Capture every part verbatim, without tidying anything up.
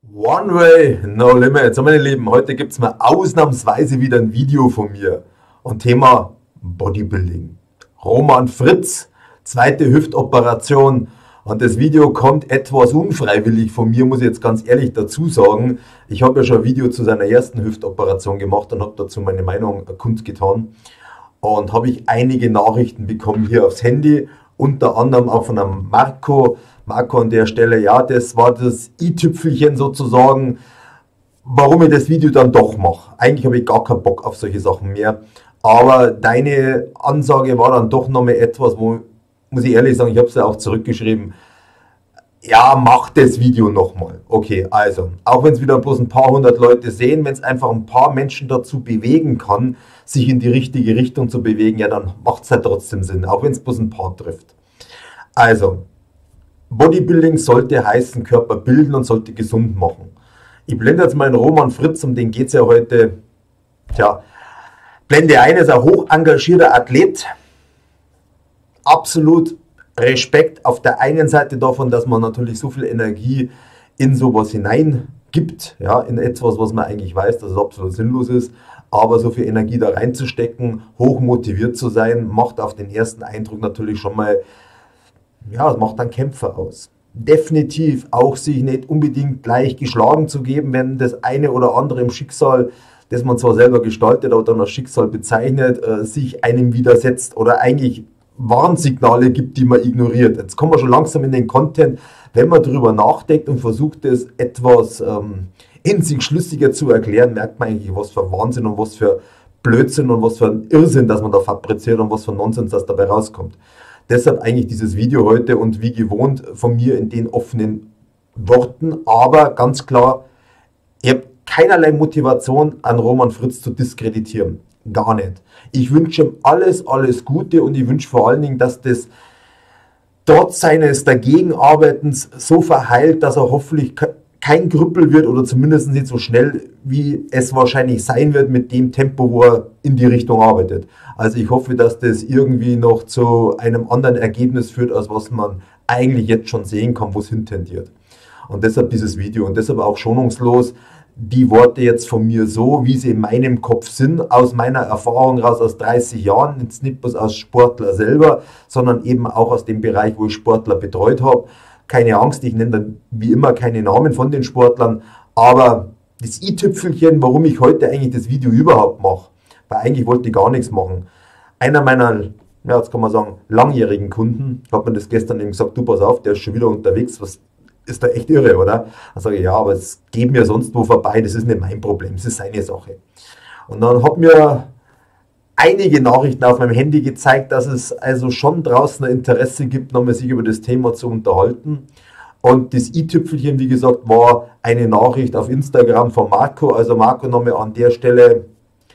One Way, No Limit. So, meine Lieben, heute gibt es mal ausnahmsweise wieder ein Video von mir und Thema Bodybuilding. Roman Fritz, zweite Hüftoperation, und das Video kommt etwas unfreiwillig von mir, muss ich jetzt ganz ehrlich dazu sagen. Ich habe ja schon ein Video zu seiner ersten Hüftoperation gemacht und habe dazu meine Meinung kundgetan und habe ich einige Nachrichten bekommen hier aufs Handy, unter anderem auch von einem Marco. Marco an der Stelle, ja, das war das i-Tüpfelchen sozusagen, warum ich das Video dann doch mache. Eigentlich habe ich gar keinen Bock auf solche Sachen mehr, aber deine Ansage war dann doch nochmal etwas, wo, muss ich ehrlich sagen, ich habe es ja auch zurückgeschrieben, ja, mach das Video nochmal. Okay, also, auch wenn es wieder bloß ein paar hundert Leute sehen, wenn es einfach ein paar Menschen dazu bewegen kann, sich in die richtige Richtung zu bewegen, ja, dann macht es halt trotzdem Sinn, auch wenn es bloß ein paar trifft. Also, Bodybuilding sollte heißen, Körper bilden und sollte gesund machen. Ich blende jetzt mal den Roman Fritz, um den geht es ja heute. Tja, blende ein, ist ein hoch engagierter Athlet. Absolut Respekt auf der einen Seite davon, dass man natürlich so viel Energie in sowas hineingibt, ja, in etwas, was man eigentlich weiß, dass es absolut sinnlos ist, aber so viel Energie da reinzustecken, hoch motiviert zu sein, macht auf den ersten Eindruck natürlich schon mal, ja, es macht dann Kämpfer aus. Definitiv auch sich nicht unbedingt gleich geschlagen zu geben, wenn das eine oder andere im Schicksal, das man zwar selber gestaltet, aber dann als Schicksal bezeichnet, äh, sich einem widersetzt oder eigentlich Warnsignale gibt, die man ignoriert. Jetzt kommen wir schon langsam in den Content, wenn man darüber nachdenkt und versucht, es etwas ähm, in sich schlüssiger zu erklären, merkt man eigentlich, was für Wahnsinn und was für Blödsinn und was für ein Irrsinn, dass man da fabriziert und was für Nonsens, das dabei rauskommt. Deshalb eigentlich dieses Video heute und wie gewohnt von mir in den offenen Worten, aber ganz klar, ich habe keinerlei Motivation an Roman Fritz zu diskreditieren, gar nicht. Ich wünsche ihm alles, alles Gute und ich wünsche vor allen Dingen, dass das trotz seines Dagegenarbeitens so verheilt, dass er hoffentlich kein Krüppel wird oder zumindest nicht so schnell, wie es wahrscheinlich sein wird mit dem Tempo, wo er in die Richtung arbeitet. Also ich hoffe, dass das irgendwie noch zu einem anderen Ergebnis führt, als was man eigentlich jetzt schon sehen kann, wo es hintendiert. Und deshalb dieses Video und deshalb auch schonungslos die Worte jetzt von mir so, wie sie in meinem Kopf sind, aus meiner Erfahrung raus, aus dreißig Jahren, jetzt nicht bloß als Sportler selber, sondern eben auch aus dem Bereich, wo ich Sportler betreut habe. Keine Angst, ich nenne dann wie immer keine Namen von den Sportlern, aber das i-Tüpfelchen, warum ich heute eigentlich das Video überhaupt mache, weil eigentlich wollte ich gar nichts machen. Einer meiner, ja, jetzt kann man sagen, langjährigen Kunden, hat mir das gestern eben gesagt, du pass auf, der ist schon wieder unterwegs, was ist da echt irre, oder? Dann sage ich, ja, aber es geht mir sonst wo vorbei, das ist nicht mein Problem, das ist seine Sache. Und dann hat mir einige Nachrichten auf meinem Handy gezeigt, dass es also schon draußen ein Interesse gibt, nochmal sich über das Thema zu unterhalten. Und das i-Tüpfelchen, wie gesagt, war eine Nachricht auf Instagram von Marco. Also Marco, nochmal an der Stelle,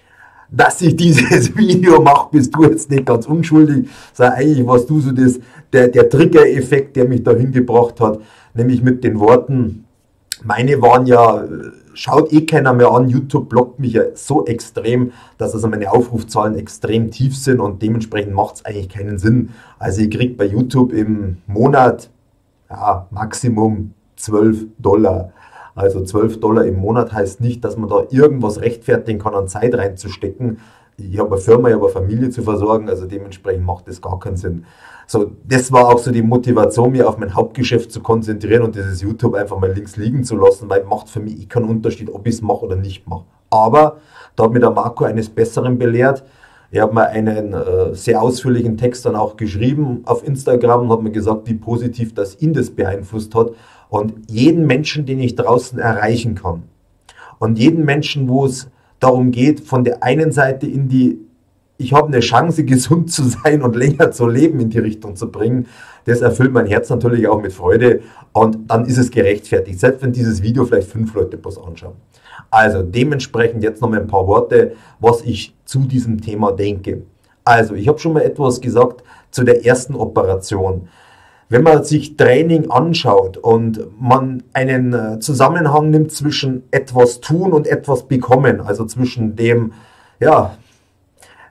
dass ich dieses Video mache, bist du jetzt nicht ganz unschuldig, sondern eigentlich warst du so das, der, der Trigger-Effekt, der mich dahin gebracht hat, nämlich mit den Worten, meine waren ja, schaut eh keiner mehr an, YouTube blockt mich ja so extrem, dass also meine Aufrufzahlen extrem tief sind und dementsprechend macht es eigentlich keinen Sinn. Also ich kriege bei YouTube im Monat ja, Maximum zwölf Dollar. Also zwölf Dollar im Monat heißt nicht, dass man da irgendwas rechtfertigen kann, an Zeit reinzustecken. Ich habe eine Firma, ich habe eine Familie zu versorgen, also dementsprechend macht das gar keinen Sinn. So, das war auch so die Motivation, mich auf mein Hauptgeschäft zu konzentrieren und dieses YouTube einfach mal links liegen zu lassen, weil macht für mich eh keinen Unterschied, ob ich es mache oder nicht mache. Aber da hat mir der Marco eines Besseren belehrt. Er hat mir einen äh, sehr ausführlichen Text dann auch geschrieben auf Instagram und hat mir gesagt, wie positiv das ihn das beeinflusst hat. Und jeden Menschen, den ich draußen erreichen kann und jeden Menschen, wo es darum geht, von der einen Seite in die, ich habe eine Chance, gesund zu sein und länger zu leben, in die Richtung zu bringen, das erfüllt mein Herz natürlich auch mit Freude und dann ist es gerechtfertigt, selbst wenn dieses Video vielleicht fünf Leute bloß anschauen. Also dementsprechend jetzt noch mal ein paar Worte, was ich zu diesem Thema denke. Also ich habe schon mal etwas gesagt zu der ersten Operation. Wenn man sich Training anschaut und man einen Zusammenhang nimmt zwischen etwas tun und etwas bekommen, also zwischen dem, ja,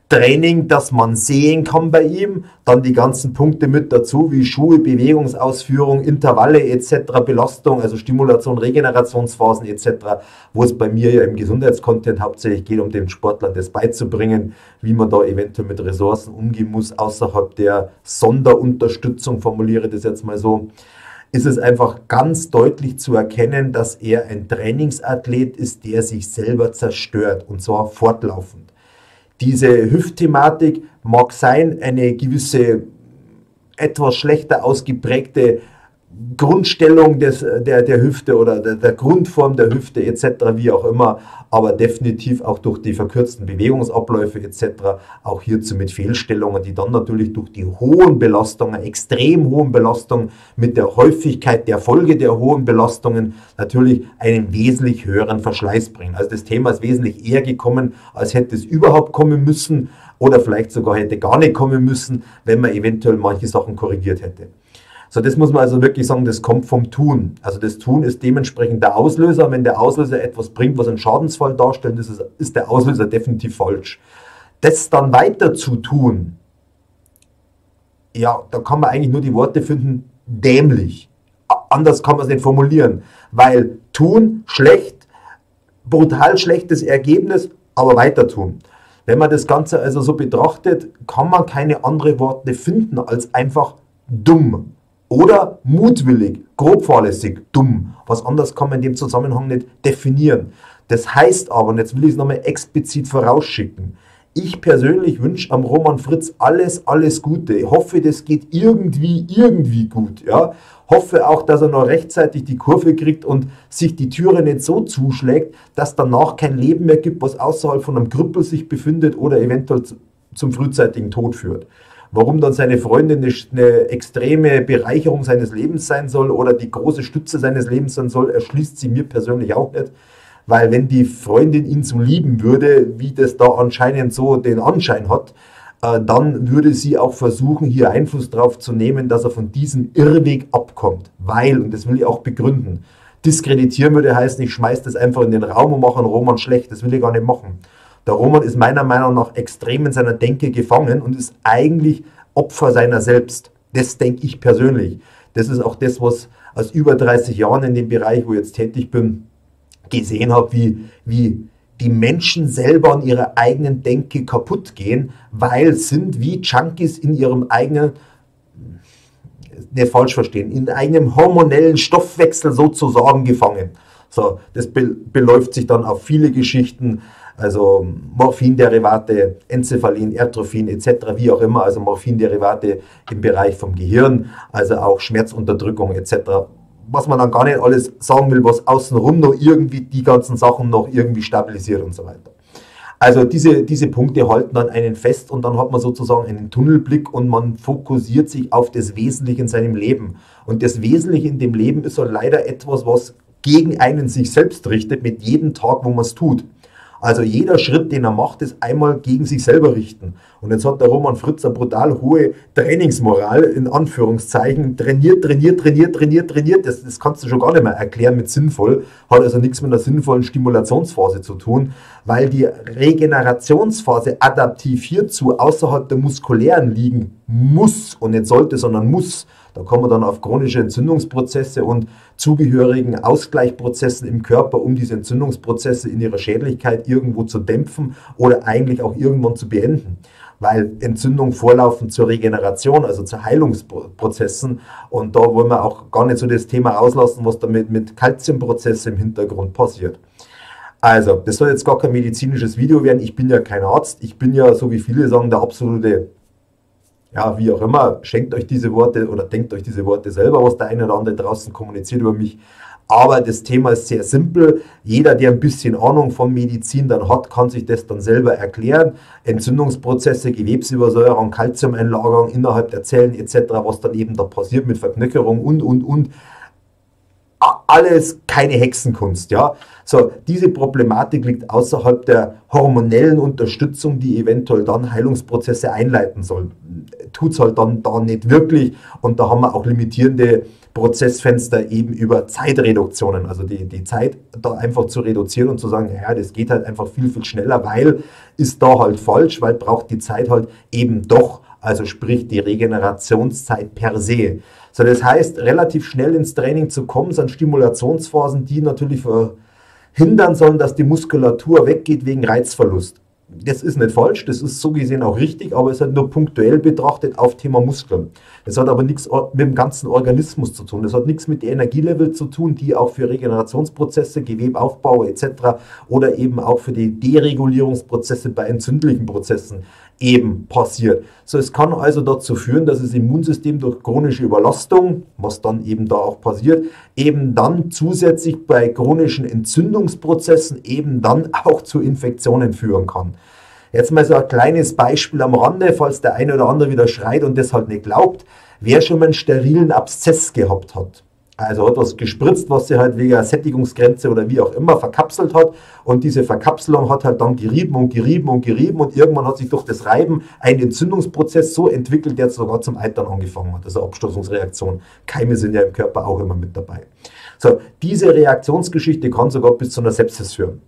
Training, das man sehen kann bei ihm, dann die ganzen Punkte mit dazu, wie Schuhe, Bewegungsausführung, Intervalle et cetera, Belastung, also Stimulation, Regenerationsphasen et cetera, wo es bei mir ja im Gesundheitscontent hauptsächlich geht, um den Sportlern das beizubringen, wie man da eventuell mit Ressourcen umgehen muss, außerhalb der Sonderunterstützung, formuliere das jetzt mal so, ist es einfach ganz deutlich zu erkennen, dass er ein Trainingsathlet ist, der sich selber zerstört, und zwar fortlaufend. Diese Hüftthematik mag sein, eine gewisse, etwas schlechter ausgeprägte Grundstellung des, der, der Hüfte oder der, der Grundform der Hüfte et cetera, wie auch immer, aber definitiv auch durch die verkürzten Bewegungsabläufe et cetera, auch hierzu mit Fehlstellungen, die dann natürlich durch die hohen Belastungen, extrem hohen Belastungen, mit der Häufigkeit der Folge der hohen Belastungen natürlich einen wesentlich höheren Verschleiß bringen. Also das Thema ist wesentlich eher gekommen, als hätte es überhaupt kommen müssen oder vielleicht sogar hätte gar nicht kommen müssen, wenn man eventuell manche Sachen korrigiert hätte. So, das muss man also wirklich sagen, das kommt vom Tun. Also das Tun ist dementsprechend der Auslöser. Wenn der Auslöser etwas bringt, was einen Schadensfall darstellt, ist, ist der Auslöser definitiv falsch. Das dann weiter zu tun, ja, da kann man eigentlich nur die Worte finden, dämlich. Anders kann man es nicht formulieren, weil tun, schlecht, brutal schlechtes Ergebnis, aber weiter tun. Wenn man das Ganze also so betrachtet, kann man keine anderen Worte finden als einfach dumm. Oder mutwillig, grob fahrlässig, dumm. Was anderes kann man in dem Zusammenhang nicht definieren. Das heißt aber, und jetzt will ich es nochmal explizit vorausschicken, ich persönlich wünsche am Roman Fritz alles, alles Gute. Ich hoffe, das geht irgendwie, irgendwie gut. Ja? Hoffe auch, dass er noch rechtzeitig die Kurve kriegt und sich die Türe nicht so zuschlägt, dass danach kein Leben mehr gibt, was außerhalb von einem Krüppel sich befindet oder eventuell zum frühzeitigen Tod führt. Warum dann seine Freundin eine, eine extreme Bereicherung seines Lebens sein soll oder die große Stütze seines Lebens sein soll, erschließt sie mir persönlich auch nicht. Weil wenn die Freundin ihn so lieben würde, wie das da anscheinend so den Anschein hat, äh, dann würde sie auch versuchen, hier Einfluss drauf zu nehmen, dass er von diesem Irrweg abkommt. Weil, und das will ich auch begründen, diskreditieren würde heißen, ich schmeiße das einfach in den Raum und mache einen Roman schlecht. Das will ich gar nicht machen. Der Roman ist meiner Meinung nach extrem in seiner Denke gefangen und ist eigentlich Opfer seiner selbst. Das denke ich persönlich. Das ist auch das, was aus über dreißig Jahren in dem Bereich, wo ich jetzt tätig bin, gesehen habe, wie, wie die Menschen selber an ihrer eigenen Denke kaputt gehen, weil sind wie Junkies in ihrem eigenen, nicht falsch verstehen, in einem hormonellen Stoffwechsel sozusagen gefangen. So, das be beläuft sich dann auf viele Geschichten, also Morphinderivate, Enzephalin, Ertrophin et cetera, wie auch immer, also Morphinderivate im Bereich vom Gehirn, also auch Schmerzunterdrückung et cetera. Was man dann gar nicht alles sagen will, was außenrum noch irgendwie die ganzen Sachen noch irgendwie stabilisiert und so weiter. Also diese, diese Punkte halten dann einen fest und dann hat man sozusagen einen Tunnelblick und man fokussiert sich auf das Wesentliche in seinem Leben. Und das Wesentliche in dem Leben ist so leider etwas, was gegen einen sich selbst richtet, mit jedem Tag, wo man es tut. Also jeder Schritt, den er macht, ist einmal gegen sich selber richten. Und jetzt hat der Roman Fritz eine brutal hohe Trainingsmoral, in Anführungszeichen, trainiert, trainiert, trainiert, trainiert, trainiert. Das, das kannst du schon gar nicht mehr erklären mit sinnvoll. Hat also nichts mit einer sinnvollen Stimulationsphase zu tun, weil die Regenerationsphase adaptiv hierzu außerhalb der muskulären liegen muss und nicht sollte, sondern muss. Da kommen wir dann auf chronische Entzündungsprozesse und zugehörigen Ausgleichsprozessen im Körper, um diese Entzündungsprozesse in ihrer Schädlichkeit irgendwo zu dämpfen oder eigentlich auch irgendwann zu beenden. Weil Entzündungen vorlaufen zur Regeneration, also zu Heilungsprozessen. Und da wollen wir auch gar nicht so das Thema auslassen, was damit mit Kalziumprozessen im Hintergrund passiert. Also, das soll jetzt gar kein medizinisches Video werden. Ich bin ja kein Arzt. Ich bin ja, so wie viele sagen, der absolute, ja, wie auch immer, schenkt euch diese Worte oder denkt euch diese Worte selber, was der eine oder andere draußen kommuniziert über mich. Aber das Thema ist sehr simpel. Jeder, der ein bisschen Ahnung von Medizin dann hat, kann sich das dann selber erklären. Entzündungsprozesse, Gewebsübersäuerung, Kalziumeinlagerung innerhalb der Zellen et cetera, was dann eben da passiert mit Verknöcherung und, und, und. alles keine Hexenkunst, ja. So, diese Problematik liegt außerhalb der hormonellen Unterstützung, die eventuell dann Heilungsprozesse einleiten soll. Tut es halt dann da nicht wirklich und da haben wir auch limitierende Prozessfenster eben über Zeitreduktionen, also die, die Zeit da einfach zu reduzieren und zu sagen, ja, das geht halt einfach viel, viel schneller, weil ist da halt falsch, weil braucht die Zeit halt eben doch, also sprich die Regenerationszeit per se. So, das heißt, relativ schnell ins Training zu kommen, sind Stimulationsphasen, die natürlich verhindern sollen, dass die Muskulatur weggeht wegen Reizverlust. Das ist nicht falsch, das ist so gesehen auch richtig, aber es hat nur punktuell betrachtet auf Thema Muskeln. Das hat aber nichts mit dem ganzen Organismus zu tun. Das hat nichts mit den Energielevel zu tun, die auch für Regenerationsprozesse, Gewebeaufbau et cetera oder eben auch für die Deregulierungsprozesse bei entzündlichen Prozessen eben passiert. So, es kann also dazu führen, dass das Immunsystem durch chronische Überlastung, was dann eben da auch passiert, eben dann zusätzlich bei chronischen Entzündungsprozessen eben dann auch zu Infektionen führen kann. Jetzt mal so ein kleines Beispiel am Rande, falls der eine oder andere wieder schreit und das halt nicht glaubt. Wer schon mal einen sterilen Abszess gehabt hat, also hat was gespritzt, was sie halt wegen einer Sättigungsgrenze oder wie auch immer verkapselt hat und diese Verkapselung hat halt dann gerieben und gerieben und gerieben und irgendwann hat sich durch das Reiben ein Entzündungsprozess so entwickelt, der sogar zum Eitern angefangen hat, also Abstoßungsreaktion. Keime sind ja im Körper auch immer mit dabei. So, diese Reaktionsgeschichte kann sogar bis zu einer Sepsis führen.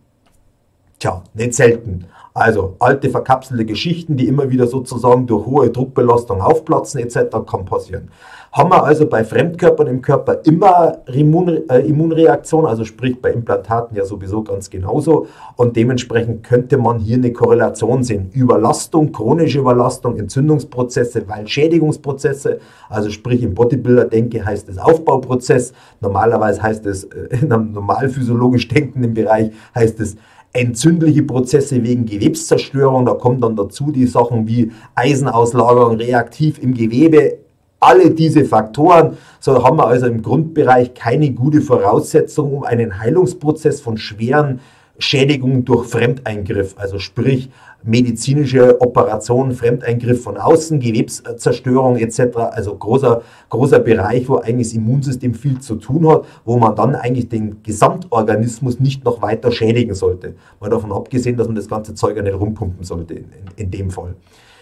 Tja, nicht selten. Also alte verkapselte Geschichten, die immer wieder sozusagen durch hohe Druckbelastung aufplatzen et cetera kann passieren. Haben wir also bei Fremdkörpern im Körper immer Immun, äh, Immunreaktion, also sprich bei Implantaten ja sowieso ganz genauso und dementsprechend könnte man hier eine Korrelation sehen. Überlastung, chronische Überlastung, Entzündungsprozesse, weil Schädigungsprozesse, also sprich im Bodybuilder-Denke heißt es Aufbauprozess, normalerweise heißt es äh, in einem normalphysiologisch denkenden Bereich heißt es entzündliche Prozesse wegen Gewebszerstörung, da kommen dann dazu die Sachen wie Eisenauslagerung, reaktiv im Gewebe, alle diese Faktoren, so haben wir also im Grundbereich keine gute Voraussetzung, um einen Heilungsprozess von schweren Schädigungen durch Fremdeingriff, also sprich medizinische Operationen, Fremdeingriff von außen, Gewebszerstörung et cetera. Also großer, großer Bereich, wo eigentlich das Immunsystem viel zu tun hat, wo man dann eigentlich den Gesamtorganismus nicht noch weiter schädigen sollte. Mal davon abgesehen, dass man das ganze Zeug ja nicht rumpumpen sollte in, in, in dem Fall.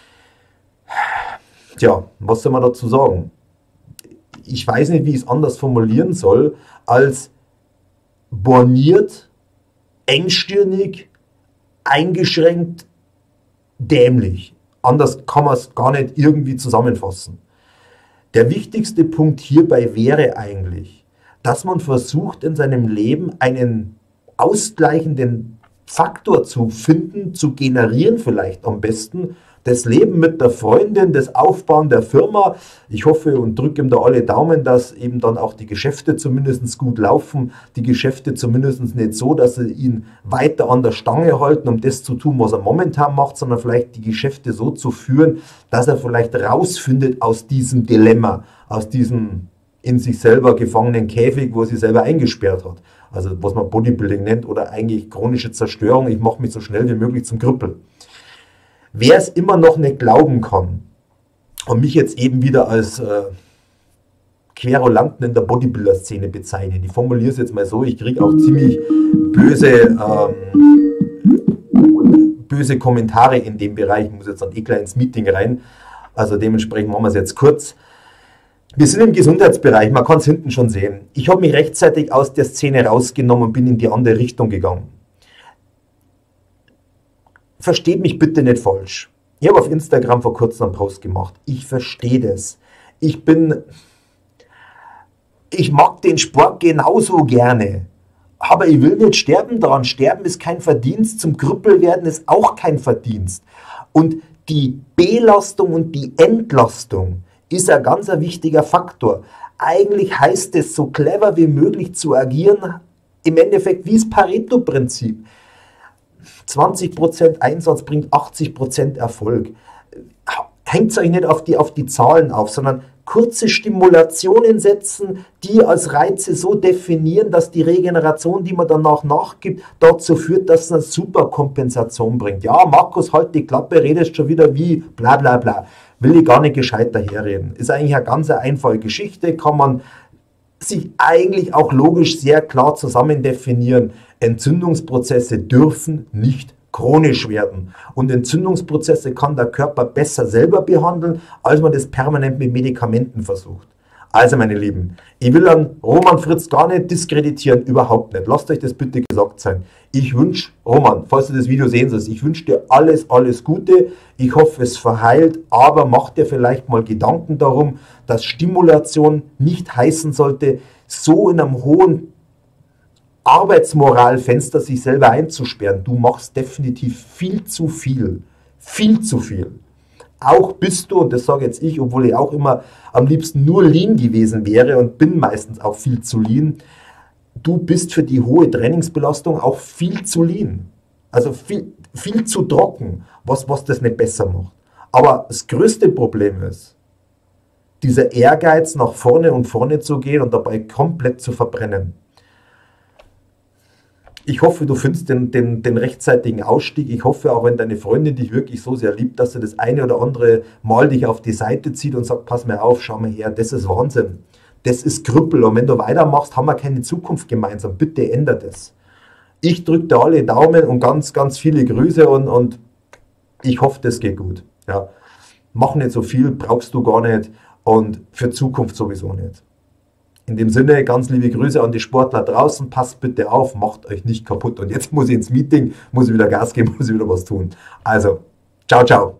Tja, was soll man dazu sagen? Ich weiß nicht, wie ich es anders formulieren soll, als borniert, engstirnig, eingeschränkt, dämlich. Anders kann man es gar nicht irgendwie zusammenfassen. Der wichtigste Punkt hierbei wäre eigentlich, dass man versucht, in seinem Leben einen ausgleichenden Faktor zu finden, zu generieren vielleicht am besten. Das Leben mit der Freundin, das Aufbauen der Firma. Ich hoffe und drücke ihm da alle Daumen, dass eben dann auch die Geschäfte zumindest gut laufen. Die Geschäfte zumindest nicht so, dass sie ihn weiter an der Stange halten, um das zu tun, was er momentan macht, sondern vielleicht die Geschäfte so zu führen, dass er vielleicht rausfindet aus diesem Dilemma, aus diesem in sich selber gefangenen Käfig, wo er sich selber eingesperrt hat. Also was man Bodybuilding nennt oder eigentlich chronische Zerstörung. Ich mache mich so schnell wie möglich zum Krüppel. Wer es immer noch nicht glauben kann und mich jetzt eben wieder als äh, Querulanten in der Bodybuilder-Szene bezeichnen, ich formuliere es jetzt mal so, ich kriege auch ziemlich böse, ähm, böse Kommentare in dem Bereich, ich muss jetzt dann eh gleich ins Meeting rein, also dementsprechend machen wir es jetzt kurz. Wir sind im Gesundheitsbereich, man kann es hinten schon sehen. Ich habe mich rechtzeitig aus der Szene rausgenommen und bin in die andere Richtung gegangen. Versteht mich bitte nicht falsch. Ich habe auf Instagram vor kurzem einen Post gemacht. Ich verstehe das. Ich bin, ich mag den Sport genauso gerne. Aber ich will nicht sterben daran. Sterben ist kein Verdienst. Zum Krüppel werden ist auch kein Verdienst. Und die Belastung und die Entlastung ist ein ganz wichtiger Faktor. Eigentlich heißt es, so clever wie möglich zu agieren, im Endeffekt wie das Pareto-Prinzip. zwanzig Prozent Einsatz bringt achtzig Prozent Erfolg. Hängt euch nicht auf die, auf die Zahlen auf, sondern kurze Stimulationen setzen, die als Reize so definieren, dass die Regeneration, die man danach nachgibt, dazu führt, dass es eine Superkompensation bringt. Ja, Markus, halt die Klappe, redest schon wieder wie bla bla bla. Will ich gar nicht gescheit daherreden. Ist eigentlich eine ganz einfache Geschichte, kann man sich eigentlich auch logisch sehr klar zusammen definieren. Entzündungsprozesse dürfen nicht chronisch werden. Und Entzündungsprozesse kann der Körper besser selber behandeln, als man das permanent mit Medikamenten versucht. Also meine Lieben, ich will an Roman Fritz gar nicht diskreditieren, überhaupt nicht. Lasst euch das bitte gesagt sein. Ich wünsche, Roman, falls du das Video sehen sollst, ich wünsche dir alles, alles Gute. Ich hoffe, es verheilt, aber mach dir vielleicht mal Gedanken darum, dass Stimulation nicht heißen sollte, so in einem hohen Arbeitsmoralfenster sich selber einzusperren. Du machst definitiv viel zu viel. Viel zu viel. Auch bist du, und das sage jetzt ich, obwohl ich auch immer am liebsten nur lean gewesen wäre und bin meistens auch viel zu lean, du bist für die hohe Trainingsbelastung auch viel zu lean. Also viel, viel zu trocken, was, was das nicht besser macht. Aber das größte Problem ist, dieser Ehrgeiz nach vorne und vorne zu gehen und dabei komplett zu verbrennen. Ich hoffe, du findest den, den, den rechtzeitigen Ausstieg. Ich hoffe auch, wenn deine Freundin dich wirklich so sehr liebt, dass sie das eine oder andere Mal dich auf die Seite zieht und sagt, pass mir auf, schau mal her, das ist Wahnsinn. Das ist Krüppel. Und wenn du weitermachst, haben wir keine Zukunft gemeinsam. Bitte ändert es. Ich drücke dir alle Daumen und ganz, ganz viele Grüße und, und ich hoffe, das geht gut. Ja. Mach nicht so viel, brauchst du gar nicht und für Zukunft sowieso nicht. In dem Sinne, ganz liebe Grüße an die Sportler draußen, passt bitte auf, macht euch nicht kaputt. Und jetzt muss ich ins Meeting, muss ich wieder Gas geben, muss ich wieder was tun. Also, ciao, ciao.